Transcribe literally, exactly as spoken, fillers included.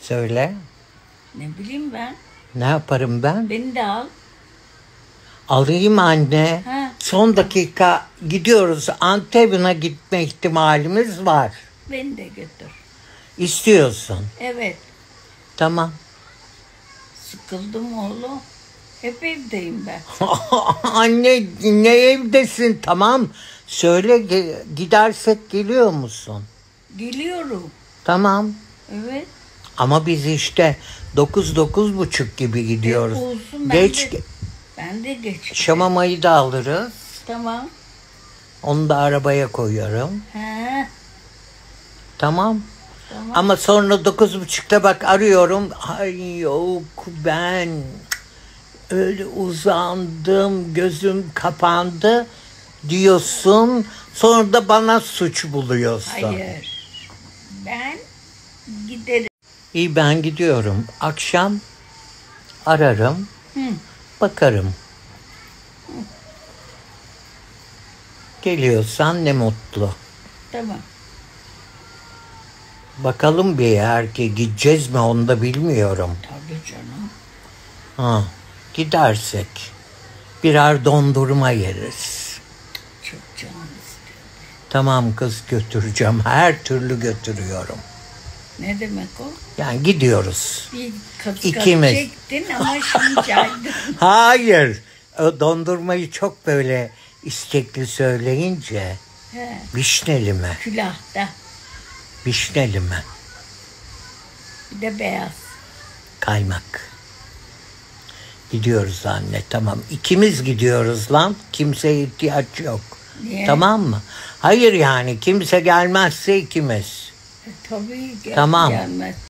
Söyle. Ne bileyim ben. Ne yaparım ben? Beni de al. Alayım anne. Ha. Son dakika gidiyoruz. Antep'ine gitme ihtimalimiz var. Beni de götür. İstiyorsun. Evet. Tamam. Sıkıldım oğlum. Hep evdeyim ben. Anne ne evdesin? Tamam. Söyle gidersek geliyor musun? Geliyorum. Tamam. Evet. Ama biz işte dokuz dokuz buçuk gibi gidiyoruz. E, olsun, ben geç. de, ben de geç. Şamamayı da alırız. Tamam. Onu da arabaya koyuyorum. He. Tamam. Tamam. Ama sonra dokuz buçukta bak arıyorum. Ay yok ben öyle uzandım, gözüm kapandı diyorsun. Sonra da bana suç buluyorsun. Hayır. Ben giderim. İyi ben gidiyorum. Akşam ararım. Hı. Bakarım. Geliyorsan ne mutlu. Tamam. Bakalım bir eğer ki gideceğiz mi onu da bilmiyorum. Tabii canım. Ha, gidersek birer dondurma yeriz. Çok canım istiyor. Tamam kız götüreceğim. Her türlü götürüyorum. Ne demek o? Yani gidiyoruz. Bir kız İkimiz. çektin ama şimdi caydın. Hayır. O dondurmayı çok böyle istekli söyleyince He. vişneli mi? Külahta. Vişneli mi? Bir de beyaz. Kaymak. Gidiyoruz anne tamam. İkimiz gidiyoruz lan. Kimseye ihtiyaç yok. Niye? Tamam mı? Hayır yani kimse gelmezse ikimiz. E, tabii gel, Tamam. gelmez.